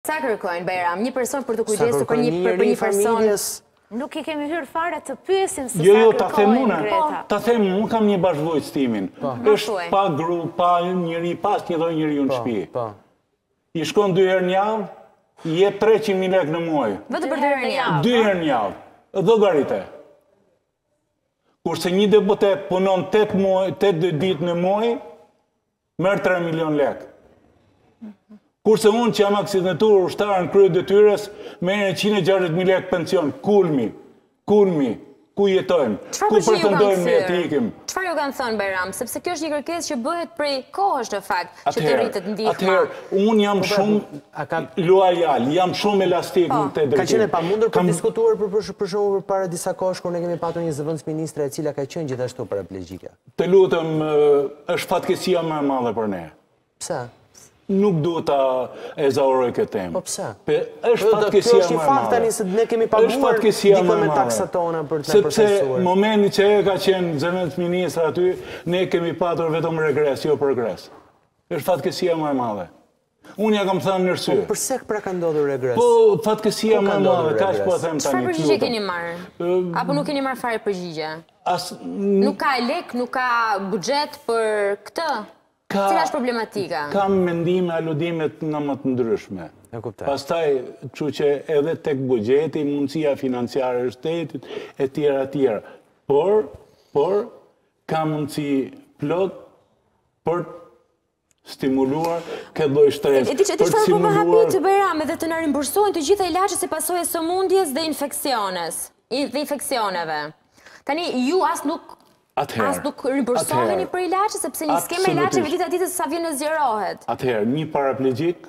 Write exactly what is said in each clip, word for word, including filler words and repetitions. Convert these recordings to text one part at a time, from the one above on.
Sa kërkojnë, Bajram? Një person për të kujdesur për një për një person? Nuk i kemi hyrë fare të pyesim se Jo, sa jo, ta them kërkojnë, unë. Greta. Ta them, unë kam një bashkëvojtë timin. Është pa gru, pa njëri, pas një doj njëri unë shtëpi. I shkon dy herë në javë, i jep treqind mijë lekë në muaj. Vetë për dy herë në javë? Dy herë në javë. Llogarite. Kurse një deputet punon tetë ditë në muaj, merr tre milion lekë. Kurse unë që jam aksidentur ushtarë në kryet detyres, merr njëqind e gjashtëdhjetë mijë lekë pension. Kulmi, kulmi, ku jetojmë, ku pretendojmë ne të ikim. Çfarë ju kanë thënë, Bajram? Sepse kjo është një kërkesë që bëhet prej kohësh në fakt, që të rritet ndihma. Atëherë, unë jam shumë loajal, jam shumë elastik në të drejtim. Ka qenë e pamundur për diskutuar për shembull para disa kohësh kur ne kemi patur një zëvendës ministre e cila ka qenë gjithashtu paraplegjike. Të lutem, është fatkeqësia më e madhe për ne. Pse? Nuk duhet ta ezauroj këtë temë. Po pse? Është fatkeqësia më e madhe. Është një fakt tani se ne kemi paguar dikon me taksat tona për të përfaqësuar. Sepse momenti që e ka qenë zëvendës ministre aty, ne kemi patur vetëm regres, jo progres. Është fatkeqësia më e madhe. Unë ja kam thënë në arsye. Po pse pra ka ndodhur regres? Po fatkeqësia më e madhe, kaq po them tani. Çfarë përgjigje keni marrë? Apo nuk keni marrë fare përgjigje? Nuk ka lek, nuk ka buxhet për këtë? Cila është problematika? Kam mendime, aludimet nga më të ndryshme. Pastaj, kështu që edhe tek buxheti, mundësia financiare e shtetit, e tjera, tjera. Por, por, kam mundësi plot për stimuluar këtë lloj shtresë. E di çfarë po më hapi të Bajram, edhe të na rimbursojnë të gjitha ilaçet si pasojë e sëmundjes dhe infeksiones, dhe infeksioneve. Tani ju as nuk As nuk rimbursoheni për ilaçe, sepse një skema ilaçeve dita ditës sa vjen e zjerohet. Atëherë, një paraplegjik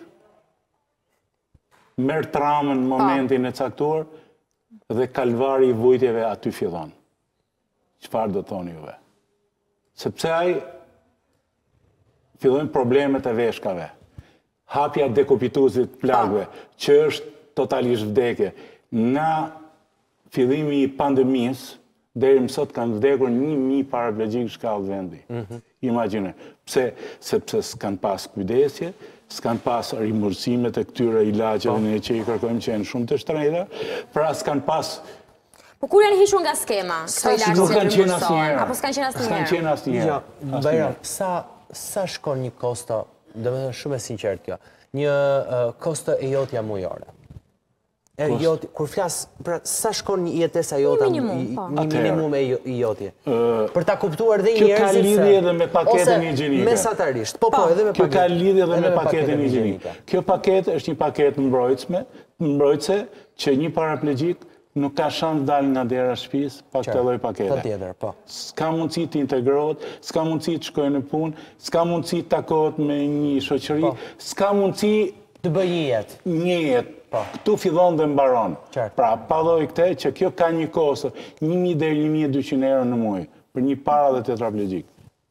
merr traumën në momentin e caktuar dhe kalvari i vujtjeve aty fillon. Çfarë do thoni juve? Sepse ai fillojnë problemet e veshkave, hapja dekupituese të plagëve, që është totalisht vdekje. Nga fillimi i pandemisë deri më sot kanë vdekur një mijë paraplegjik shkallë vendi. Imagjine. Pse? Sepse s'kan pas kujdesje, s'kan pas rimbursimet e këtyre ilaçeve ne që i kërkojmë që janë shumë të shtrenjta, pra s'kan pas. Po kur janë hiqur nga skema, këto ilaçe Nuk kanë qenë asnjëherë. Apo s'kan qenë asnjëherë? S'kan qenë asnjëherë. Jo, Bajram, sa sa shkon një kosto, domethënë shumë e sinqert kjo, një kosto e jotja mujore. Kur flas, pra sa shkon një jetesa jota, një minimum e jotje. Për ta kuptuar dhe njerëzit. Kjo ka lidhje edhe me paketën higjienike. Mesatarisht. Po po, edhe me paketën. Kjo ka lidhje edhe me paketën higjienike. Kjo paketë është një paketë mbrojtëse, mbrojtëse që një paraplegjik nuk ka shans dalë nga dera e shtëpisë pa këtë lloj pakete. Patjetër, po. S'ka mundësi të integrohet, s'ka mundësi të shkojë në punë, s'ka mundësi të takohet me një shoqëri, s'ka mundësi të bëjë një jetë. Një jetë. Këtu fillon dhe mbaron. Pra, pa lojë këtë që kjo ka një kosto, një mijë deri një mijë e dyqind euro në muaj, për një para dhe tetraplegjik.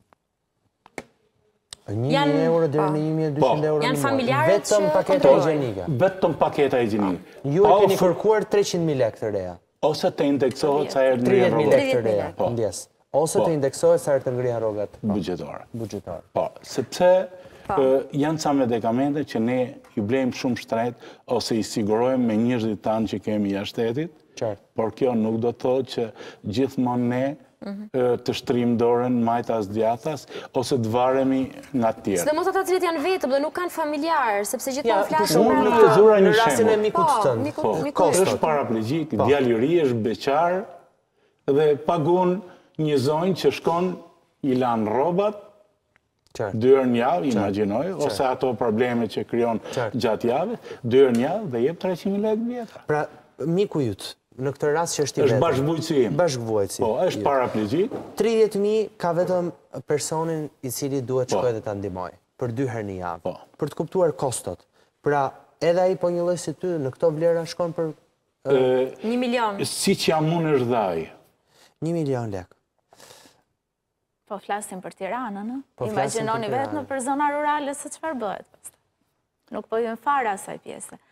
një mijë euro deri në një mijë e dyqind euro në muaj. Janë familjarët që Vetëm paketa higjienike. Vetëm paketa higjienike. Ju e keni kërkuar treqind mijë lekë të reja. Ose të indeksohet sa herë tridhjetë mijë lekë të reja. Ndjes. Ose të indeksohet sa herë të ngrihen rrogat buxhetare. Buxhetare. Po, sepse janë ca medikamente që ne i blejmë shumë shtret ose i sigurojmë me njerëzit tanë që kemi jashtë shtetit, por kjo nuk do të thotë që gjithmonë ne të shtrim dorën majtas djathtas ose të varemi nga të tjerë. Sidomos ata cilët janë vetëm dhe nuk kanë familjar, sepse gjithmonë flasin për ata. Unë zura një shembull. Në rastin e mikut tënd. Është paraplegjik, djalë i ri, është beqar dhe pagun një zonjë që shkon i lan rrobat dy herë në javë, imagjinoj, ose ato probleme që krijon gjatë javës, dy herë në javë dhe jep treqind mijë lekë vjetra. Pra, miku yt, në këtë rast që është i vetëm. Është bashkëvuajtësi im. Bashkëvuajtësi. Po, është paraplegjik. tridhjetë mijë ka vetëm personin i cili duhet shkojë dhe ta ndihmojë për dy herë në javë. Për të kuptuar kostot. Pra, edhe ai po një lloj si ty, në këto vlera shkon për një milion. Siç jam unë është dhe ai. një milion lekë. Po flasim për Tiranën, në? Imagjinoni vetë në për zona rurale se çfarë bëhet. Nuk po jën fare asaj pjese.